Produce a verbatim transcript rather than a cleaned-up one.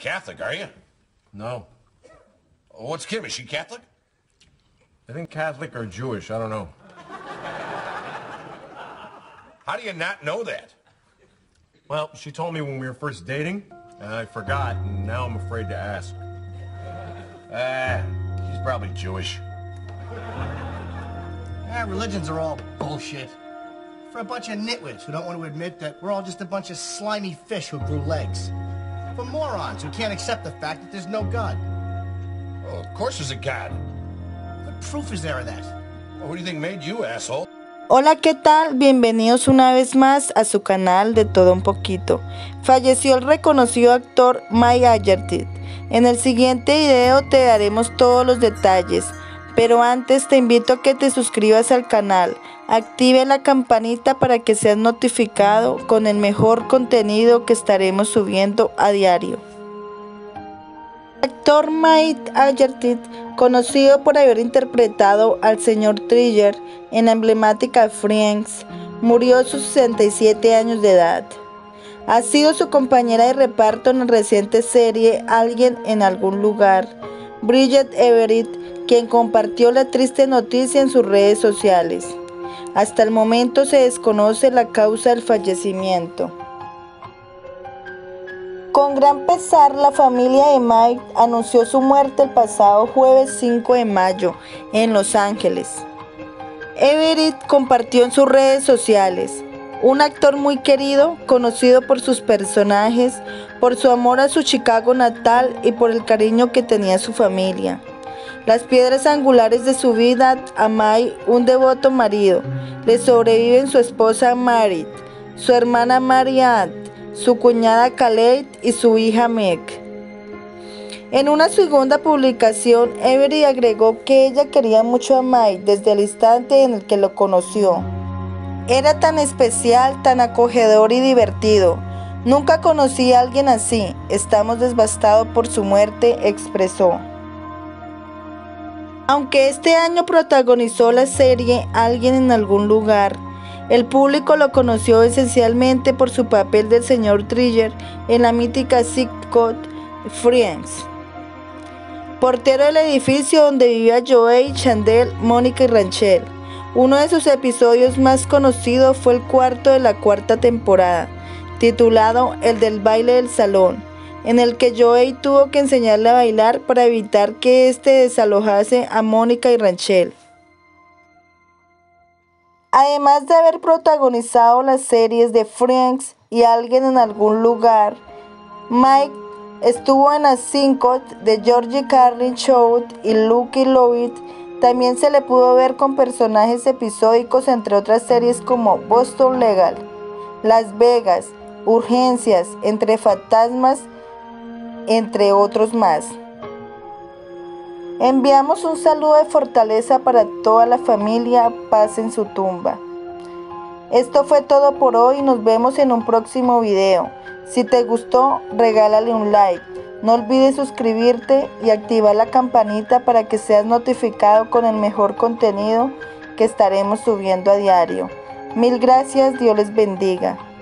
Catholic, are you? No. What's Kim? Is she Catholic? I think Catholic or Jewish, I don't know. How do you not know that? Well, she told me when we were first dating, and I forgot, and now I'm afraid to ask. Ah, she's probably Jewish. Yeah, religions are all bullshit. For a bunch of nitwits who don't want to admit that we're all just a bunch of slimy fish who grew legs. For morons who can't accept the fact that there's no God. Well, of course there's a God. What proof is there of that? Well, who do you think made you, asshole? Hola, ¿qué tal? Bienvenidos una vez más a su canal de Todo Un Poquito. Falleció el reconocido actor Mike Algertit. En el siguiente video te daremos todos los detalles, pero antes te invito a que te suscribas al canal, active la campanita para que seas notificado con el mejor contenido que estaremos subiendo a diario. El actor Mike Algertit, conocido por haber interpretado al señor Trigger en la emblemática Friends, murió a sus sesenta y siete años de edad. Ha sido su compañera de reparto en la reciente serie Alguien en algún lugar, Bridget Everett, quien compartió la triste noticia en sus redes sociales. Hasta el momento se desconoce la causa del fallecimiento. Con gran pesar, la familia de Mike anunció su muerte el pasado jueves cinco de mayo en Los Ángeles. Everett compartió en sus redes sociales: un actor muy querido, conocido por sus personajes, por su amor a su Chicago natal y por el cariño que tenía su familia. Las piedras angulares de su vida, a Mike, un devoto marido, le sobreviven su esposa Marit, su hermana Marianne, su cuñada Khaled y su hija Meg. En una segunda publicación, Everett agregó que ella quería mucho a Mike desde el instante en el que lo conoció. Era tan especial, tan acogedor y divertido. Nunca conocí a alguien así. Estamos devastados por su muerte, expresó. Aunque este año protagonizó la serie Alguien en algún lugar, el público lo conoció esencialmente por su papel del señor Trigger en la mítica sitcom Friends. Portero del edificio donde vivía Joey, Chandler, Mónica y Rachel. Uno de sus episodios más conocidos fue el cuarto de la cuarta temporada, titulado El del baile del salón, en el que Joey tuvo que enseñarle a bailar para evitar que éste desalojase a Mónica y Rachel. Además de haber protagonizado las series de Friends y Alguien en algún lugar, Mike estuvo en las sitcoms de George Carlin Show y Lucky Lovett. También se le pudo ver con personajes episódicos entre otras series como Boston Legal, Las Vegas, Urgencias, Entre Fantasmas, entre otros más. Enviamos un saludo de fortaleza para toda la familia, paz en su tumba. Esto fue todo por hoy, nos vemos en un próximo video. Si te gustó, regálale un like. No olvides suscribirte y activar la campanita para que seas notificado con el mejor contenido que estaremos subiendo a diario. Mil gracias, Dios les bendiga.